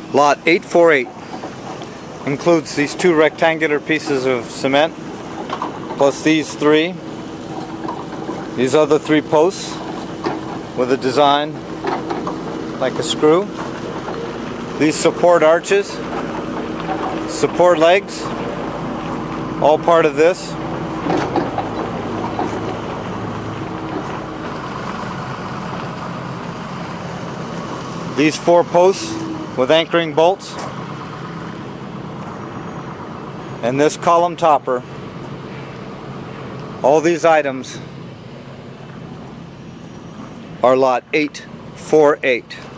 Lot 848 includes these two rectangular pieces of cement, plus these other three posts with a design like a screw. These support arches, support legs, all part of this. These four posts with anchoring bolts, and this column topper. All these items are lot 848.